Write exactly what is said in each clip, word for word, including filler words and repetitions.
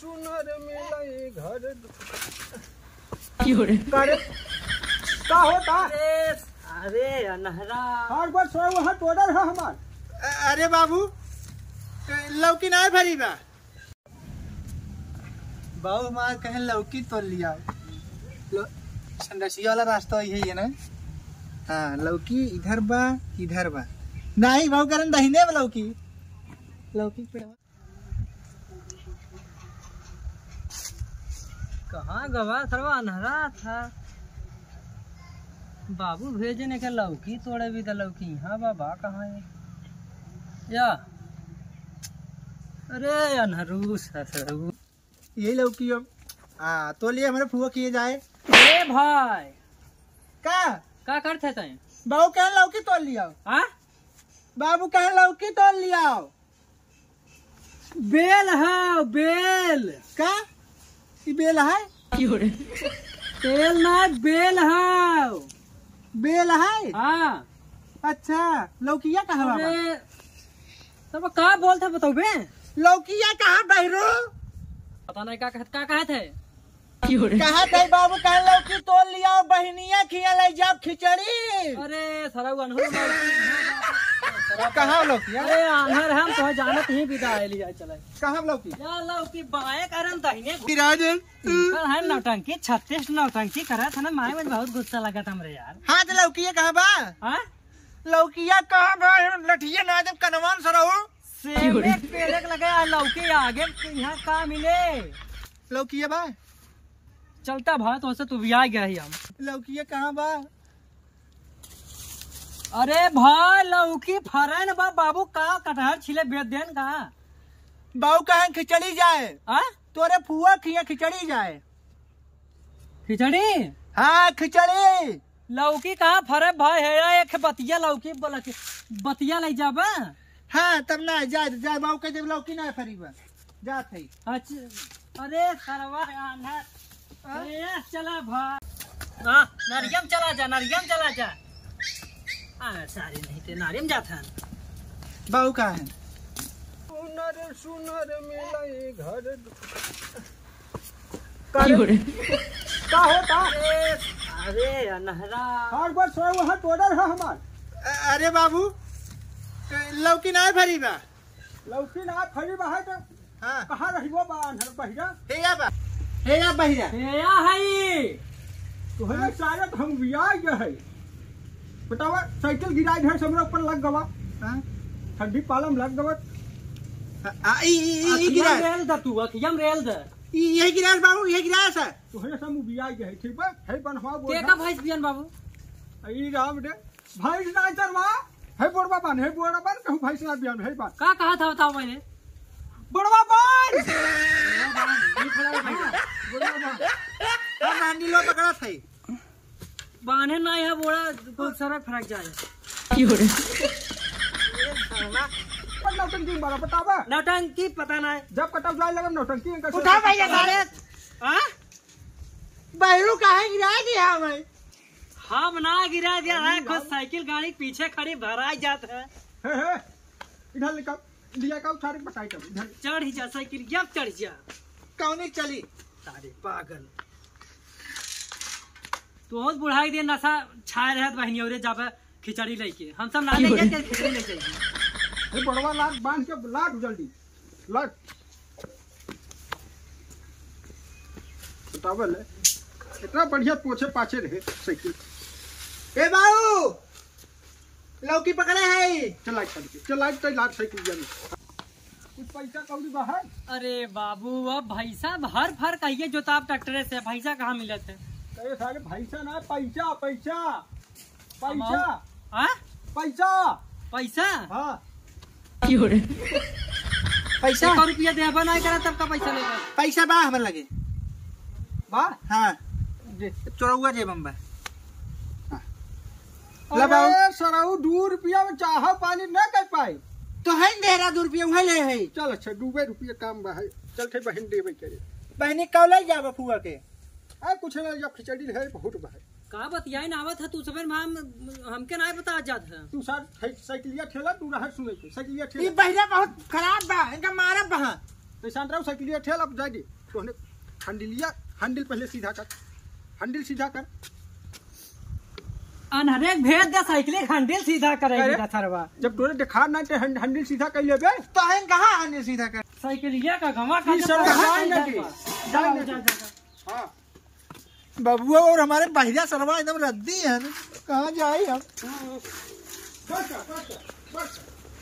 सुनर मिले घर करे का होता। अरे अनहरा हर बार सो वहाँ टोडर है हमार। अरे बाबू लौकी ना भरी बा बाबू हमार कहे लौकी तोड़ लिया संडसिया वाला रास्ता यही है ना। हाँ लौकी इधर बा इधर बा नहीं बाबू करन दहिने में लौकी लौकी पे कहाँ गवा सरवा अनहरा था। बाबू भेजे ने के लौकी तोड़े भी तो लौकी यहाँ बाबा कहाँ है या। अरे अनहरू सरऊ यही लौकी हो। हाँ तो लिए हमारे फुआ किए जाए। अरे भाई का का करते थे बाबू कहे लौकी तोड़ लिया। हाँ बाबू कहे लौकी तोड़ लिया। बेल है बेल का ई बेल है करे तेल ना बेल है बेल है। हाँ अच्छा लौकिया कहाँ बाबा अरे सब का बोलते बताओ बे लौकिया कहाँ बहरो पता नहीं का कहत का कहे थे करे कहा थे बाबू कहे लौकी तोड़ लिया बहनिया खिया ले जाओ खिचड़ी। अरे सरऊ अनहर कहाँ लौकिया अरे अनहर हम तो जानत ही विदा लिया चले कहाँ लौकी या लौकी बाएं करन दहिने राजन कल है नौटंकी छत्तीस नौटंकी करा था ना माए में बहुत गुस्सा लगा था हमरे यार। हाँ तो लौकिया कहाँ बा हाँ लौकिया कहाँ बा लठिया ना जब कनवान सरहु सेब एक पेड़ लगे लौकी आगे यहाँ का मिले लौकिया बा चलता भात वैसे तू भी आ गया ही हम। लौकिया कहाँ बा अरे भाई लौकी फरन बा बाबू का कटहर छिले बेच देन का बाबू कहे खिचड़ी जाए आ तोरे फुआ खिया खिचड़ी जाए। खिचड़ी हाँ खिचड़ी लौकी कहाँ फरे भाई है एक बतिया लौकी बोला के बतिया ले जाबा। हाँ तब ना जा जा बाबू कहे जब लौकी ना फरी बा जा थई। अच्छा अरे सरवा अनहर अरे चला भाई हाँ नारियम चला जा नारियम चला जा। हाँ सारी नहीं थे नारियम जाता है बाबू कहाँ है सुनर सुनर मिले घर करे का होता। अरे अनहरा हर बार सो वहाँ टोडर है हमार। अरे बाबू लौकी ना भरी बा लौकी ना फरी बा है तो हाँ कहाँ रही वो बा अनहर बहिरा। हे या बा हे या बहिरा हेया है तुम्हें शायद हम बिया गए है बतावा साइकिल गिरा इधर से हमरा ऊपर लग गवा। हाँ ठंडी पालम लग गवा। आ ई ई ई गिरा रेल द तू अखियम रेल द ई यही गिरा बाबू यही गिरा सर तुम्हें सब बिया गए है ठीक बा है बनवा बोल के का भैंस पियन बाबू ई राम रे भाई ना चरवा है बोड़वा बन है बोड़ा बन कहूं भाई ना बियान है बात का कहा था बताओ मैंने बोड़वा बन हम हांडी लो पकड़ा थई बाने ना है बोड़ा बहुत सारा फरक जाए करे नौटंकी बारा बतावा नौटंकी पता ना है जब कटक जाए लगा नौटंकी उठा भाई सारे हाँ बहरू काहे गिरा दिया हमें हम ना गिरा दिया है खुद साइकिल गाड़ी पीछे खड़ी भराई जात है हे हे इधर लिखा लिया का उठारे बताई कर इधर चढ़ ही जा साइकिल जब चढ़ जा कौन चली सारे पागल तो बहुत बुढ़ाई दे नशा छाए रहत बहनी और जाबे खिचड़ी लेके हम सब ना लेके के खिचड़ी ले जाएंगे। ये बड़वा लाट बांध के लाट जल्दी लाट बतावा ले इतना बढ़िया पोछे पाछे रहे साइकिल। ए बाबू लौकी पकड़े है चला चल के चला तो लाट साइकिल जानी कुछ पैसा कौड़ी बाहर। अरे बाबू अब भैसा हर फर कहिए जो ताप ट्रैक्टर से भैसा कहाँ मिले थे अरे सारे पैसा ना पैसा पैसा पैसा हाँ पैसा पैसा हाँ करे पैसा सौ रुपया देबा नहीं करा तब का पैसा लेगा पैसा बा हमर लगे बा हाँ चौरौआ जे बम्बा लगाओ अरे सराऊ दो रुपया में चाह पानी न कर पाए तो है देहरा दो रुपया वही ले है चल अच्छा डूबे रुपये काम बा है चल थे बहन देवे करे बहनी कौले जाबा फुआ के आ कुछ ना जब खिचड़ी है बहुत बा है का बतियाई ना आवत है तू सवेर में हम हमके ना बता जात है तू साथ साइकिलिया ठेला तू रह सुने के साइकिलिया ई ठेला बहिरा बहुत खराब बा इनका मारब बहा तो शांत रहो साइकिलिया ठेल अब जाएगी तो हैंडलिया हैंडल पहले सीधा कर हैंडल सीधा कर अनहरे भेज दे साइकिल हैंडल सीधा करेगी ना थरवा जब तोरे दिखा ना ते हैंडल सीधा कर लेबे तो हम कहाँ हैंडल सीधा कर साइकिलिया का गवा का ई सब जाए ना की जाए ना की। हां बबुआ और हमारे बहिरा सरवा एकदम रद्दी है ना कहाँ जाए हम बस बस बस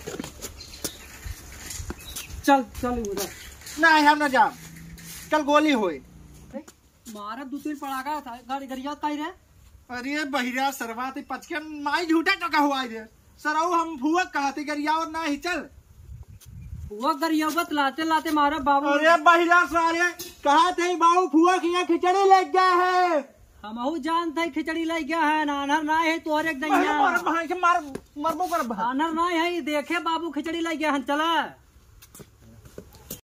चल चल उधर नहीं हम ना जाम कल गोली होए मारा दो तीन पड़ाका था गाड़ी गरिया काई रे अरे बहिरा सरवा ते पचके माई झूठा टका हुआ है सराऊ हम फुआ कहते गरिया और ना ही चल वो गरियावत लाते लाते मारा बाबू अरे बहिरा सारे कहा थे बाबू फुआ की यहाँ खिचड़ी लग गया है हमहू जानते हैं खिचड़ी लग गया है नानर ना है तो और एक दैया मार मार मरबो कर नानर ना है देखे बाबू खिचड़ी लग गया है चला